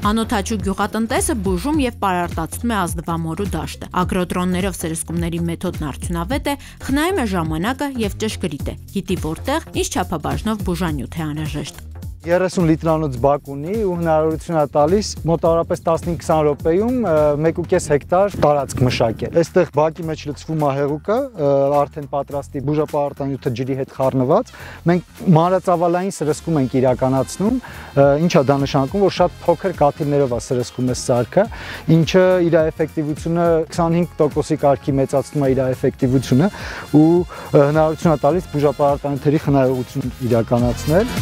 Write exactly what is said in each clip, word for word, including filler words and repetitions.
Անօթաչու գյուղատնտեսը բուժում եւ պարարտացնում է ազնվամորու դաշտը։ Ագրոդրոններով սրսկումների մեթոդն արդյունավետ է, խնայում է ժամանակը եւ ճշգրիտ է։ Գիտի որտեղ, ինչ չափաբաժնով բուժանյութ է անհրաժեշտ։ երեսուն լիտրանոց բակ ունի ու հնարավորություն է տալիս մոտավորապես տասնհինգ քսան րոպեում մեկ ու կես հեկտար տարածք մշակել։ Այստեղ բակի մեջ լցվում է հեղուկը, արդեն պատրաստի բուժապարարտանյութը ջրի հետ խառնված։ Մենք մանրածավալային սրսկում ենք իրականացնում, ինչա դա նշանակում, որ շատ փոքր կաթիլներով է սրսկում այս սարքը, ինչը իր էֆեկտիվությունը քսանհինգ տոկոսի կարգի մեծացնում է իր էֆեկտիվությունը ու հնարավորություն է տալիս բուժապարարտանյութերի խնայողություն իրականացնել։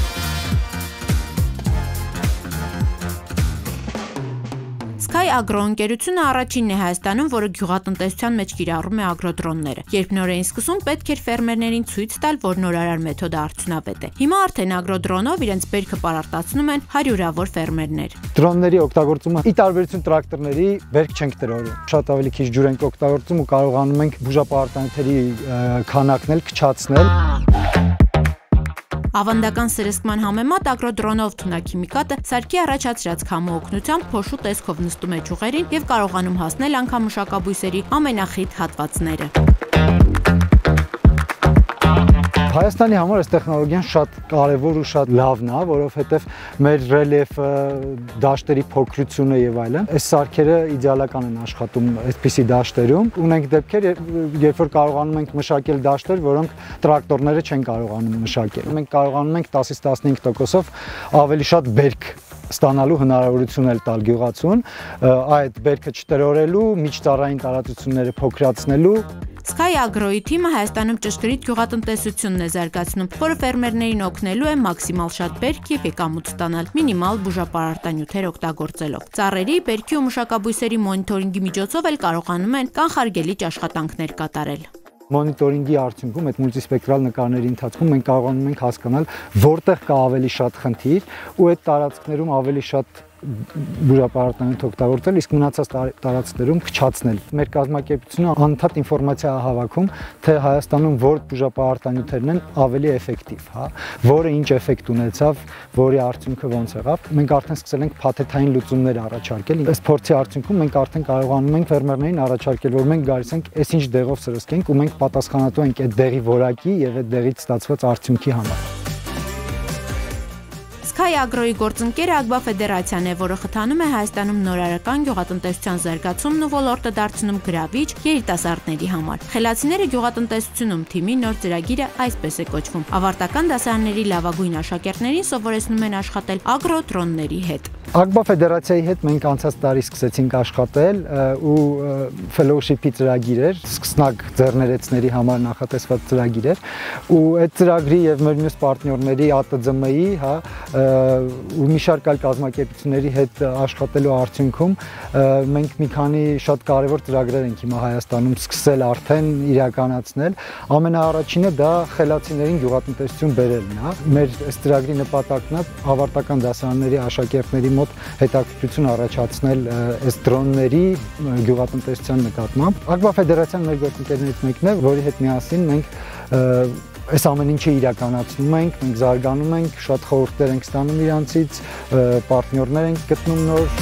Sky Agro ընկերությունը առաջինն է Հայաստանում, որը գյուղատնտեսության մեջ կիրառում է ագրոդրոնները։ Երբ նոր էին սկսում, պետք էր ֆերմերներին ցույց տալ, որ նորարար մեթոդը արդյունավետ է։ Հիմա արդեն ագրոդրոնով իրենց բերքը պարարտացնում են հարյուրավոր ֆերմերներ։ Դրոնների օգտագործումը ի տարբերություն տրակտորների բերք չենք տրորում։ Շատ ավելի քիչ ջուր ենք օգտագործում ու կարողանում ենք բուժապարարտանյութերի քանակն էլ քչացնել։ Ավանդական սրսկման համեմատ ագրոդրոնով թունաքիմիկատը սարքի առաջացրած քամու օգնությամբ փոշու տեսքով նստում է ճյուղերին եւ կարողանում հասնել անգամ մշակաբույսերի ամենախիտ հատվածները։ Հայաստանի համար այս տեխնոլոգիան շատ կարևոր ու շատ լավն է, որովհետև մեր ռելիեֆը, դաշտերի փոքրությունը եւ այլն, այս սարքերը իդեալական են աշխատում այսպիսի դաշտերում։ Ունենք դեպքեր, երբ որ կարողանում ենք մշակել դաշտեր, որոնք տրակտորները չեն կարողանում մշակել։ Մենք կարողանում ենք տասից տասնհինգ տոկոսով ավելի շատ բերք ստանալու հնարավորություն էլ տալ գյուղացուն, այդ բերքը չտրորելու, միջծառային տարածությունները փոքրացնելու։ Sky Agro-ի թիմը Հայաստանում ճշգրիտ գյուղատնտեսությունն է զարգացնում, որը ֆերմերներին օգնելու է մաքսիմալ շատ բերք եւ եկամուտ ստանալ մինիմալ բուժապարարտանյութեր օգտագործելով։ Ծառերի, բերքի ու մշակաբույսերի մոնիթորինգի միջոցով էլ կարողանում են կանխարգելիչ աշխատանքներ կատարել։ Մոնիտորինգի արդյունքում այդ մուլտիսպեկտրալ նկարների ընթացքում մենք կարողանում ենք հասկանալ որտեղ կա ավելի շատ խնդիր ու այդ տարածքներում ավելի շատ բուժապարարտանյութ օգտագործել, իսկ մնացած տարածքներում քչացնել։ Մեր կազմակերպությունը անընդհատ ինֆորմացիա է հավաքում, թե Հայաստանում որ բուժապարարտանյութերն են ավելի էֆեկտիվ, հա, որը ինչ էֆեկտ ունեցավ, որի արդյունքը ոնց եղավ։ Մենք արդեն սկսել ենք փաթեթային լուծումներ առաջարկել։ Այս փորձի արդյունքում մենք արդեն կարողանում ենք ֆերմերներին առաջարկել, որ մենք գալիս ենք այսինչ դեղով սրսկենք ու մենք պատասխանատու ենք այդ դեղի որակի եւ այդ դեղից ստացված արդյունքի համար։ Sky Agro-ի գործընկերը Ագբա ֆեդերացիան է, որը խթանում է Հայաստանում նորարարական գյուղատնտեսության զարգացումն ու ոլորտը դարձնում գրավիչ երիտասարդների համար։ Խելացիները գյուղատնտեսությունում թիմի նոր ծրագիրը այսպես է կոչվում։ Ավարտական դասարանների լավագույն աշակերտներին սովորեցնում են աշխատել ագրոդրոնների հետ։ Ագբա ֆեդերացիայի հետ մենք անցած տարի սկսեցինք աշխատել ու ֆելոուշիփի ծրագիր էր, սկսնակ ձեռներեցների համար նախատեսված ծրագիր էր ու այդ ծրագրի եւ մեր մյուս պարտներների ԱՏԾՄ-ի, հա, ու մի շարք այլ կազմակերպությունների հետ աշխատելու արդյունքում մենք մի քանի շատ կարևոր ծրագրեր ենք հիմա Հայաստանում սկսել արդեն իրականացնել։ Ամենաառաջինը դա խելացիներին գյուղատնտեսություն բերելն է։ Մեր այս ծրագրի նպատակն է ավարտական դասարանների աշակերտների մոտ հետաքրքրություն առաջացնել այս դրոնների գյուղատնտեսության նկատմամբ։ Ագբա ֆեդերացիան մեր գործընկերներից մեկն է, որի հետ միասին մենք այս ամեն ինչը իրականացնում ենք, մենք զարգանում ենք, շատ խորհուրդներ ենք ստանում իրանցից, պարտներներ ենք գտնում նոր։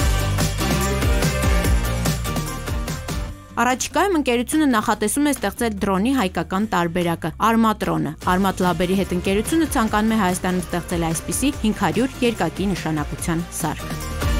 Առաջիկայում ընկերությունը նախատեսում է ստեղծել դրոնի հայկական տարբերակը՝ Armatrone-ը։ Armat Lab-երի հետ ընկերությունը ցանկանում է Հայաստանում ստեղծել այսպիսի հինգ հարյուր երկակի նշանակության սարք։